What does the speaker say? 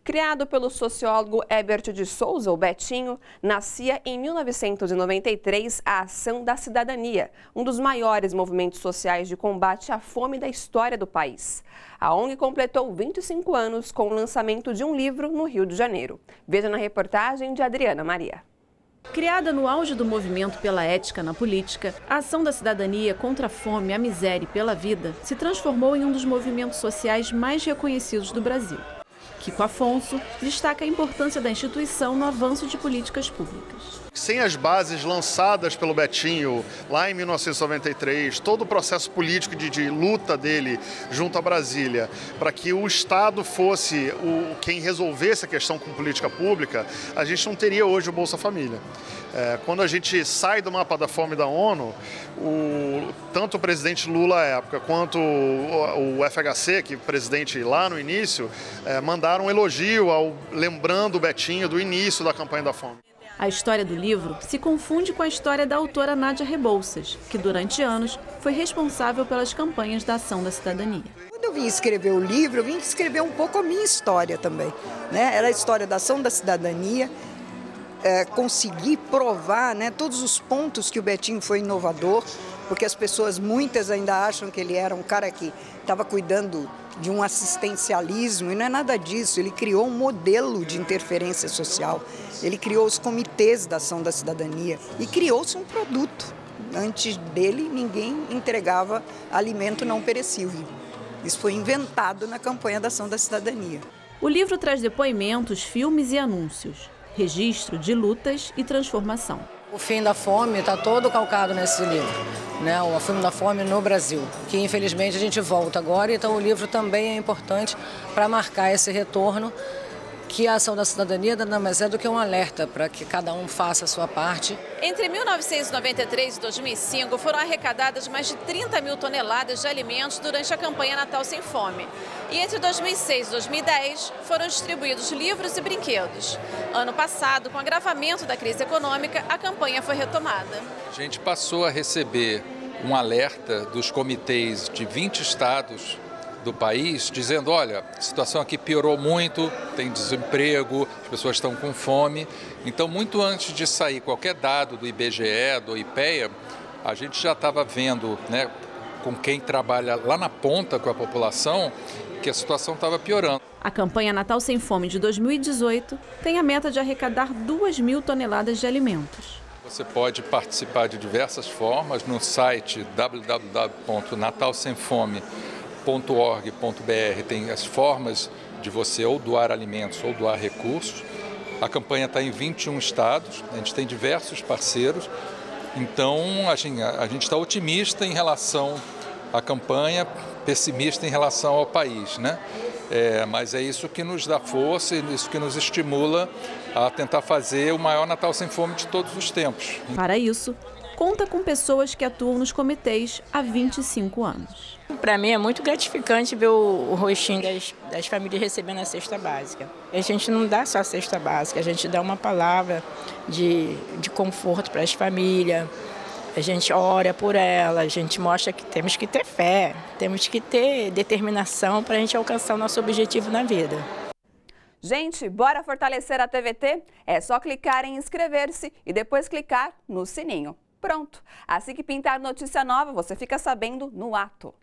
Criado pelo sociólogo Herbert de Souza, o Betinho, nascia em 1993 a Ação da Cidadania, um dos maiores movimentos sociais de combate à fome da história do país. A ONG completou 25 anos com o lançamento de um livro no Rio de Janeiro. Veja na reportagem de Adriana Maria. Criada no auge do movimento pela ética na política, a Ação da Cidadania contra a fome, a miséria e pela vida se transformou em um dos movimentos sociais mais reconhecidos do Brasil. Kiko Afonso destaca a importância da instituição no avanço de políticas públicas. Sem as bases lançadas pelo Betinho lá em 1993, todo o processo político de luta dele junto a Brasília, para que o Estado fosse quem resolvesse a questão com política pública, a gente não teria hoje o Bolsa Família. Quando a gente sai do mapa da fome da ONU, tanto o presidente Lula à época quanto o FHC, que é presidente lá no início, mandaram um elogio lembrando o Betinho do início da campanha da fome. A história do livro se confunde com a história da autora Nádia Rebouças, que durante anos foi responsável pelas campanhas da Ação da Cidadania. Quando eu vim escrever o livro, eu vim escrever um pouco a minha história também, né? Era a história da Ação da Cidadania, conseguir provar, né, todos os pontos que o Betinho foi inovador, porque as pessoas, muitas ainda acham que ele era um cara que estava cuidando de um assistencialismo, e não é nada disso. Ele criou um modelo de interferência social, ele criou os comitês da Ação da Cidadania e criou-se um produto. Antes dele, ninguém entregava alimento não perecível. Isso foi inventado na campanha da Ação da Cidadania. O livro traz depoimentos, filmes e anúncios, registro de lutas e transformação. O fim da fome está todo calcado nesse livro, né? O fim da fome no Brasil, que infelizmente a gente volta agora, então o livro também é importante para marcar esse retorno, que a Ação da Cidadania nada mais é do que um alerta para que cada um faça a sua parte. Entre 1993 e 2005 foram arrecadadas mais de 30 mil toneladas de alimentos durante a campanha Natal Sem Fome. E entre 2006 e 2010 foram distribuídos livros e brinquedos. Ano passado, com o agravamento da crise econômica, a campanha foi retomada. A gente passou a receber um alerta dos comitês de 20 estados do país, dizendo, olha, a situação aqui piorou muito, tem desemprego, as pessoas estão com fome. Então, muito antes de sair qualquer dado do IBGE, do IPEA, a gente já estava vendo, né, com quem trabalha lá na ponta com a população, que a situação estava piorando. A campanha Natal Sem Fome de 2018 tem a meta de arrecadar 2.000 toneladas de alimentos. Você pode participar de diversas formas no site www.natalsemfome.org.br. Tem as formas de você ou doar alimentos ou doar recursos. A campanha está em 21 estados, a gente tem diversos parceiros. Então, a gente está otimista em relação à campanha, pessimista em relação ao país, né? Mas é isso que nos dá força e isso que nos estimula a tentar fazer o maior Natal Sem Fome de todos os tempos. Para isso, conta com pessoas que atuam nos comitês há 25 anos. Para mim é muito gratificante ver o rostinho das famílias recebendo a cesta básica. A gente não dá só a cesta básica, a gente dá uma palavra de conforto para as famílias, a gente ora por elas, a gente mostra que temos que ter fé, temos que ter determinação para a gente alcançar o nosso objetivo na vida. Gente, bora fortalecer a TVT? É só clicar em inscrever-se e depois clicar no sininho. Pronto! Assim que pintar notícia nova, você fica sabendo no ato.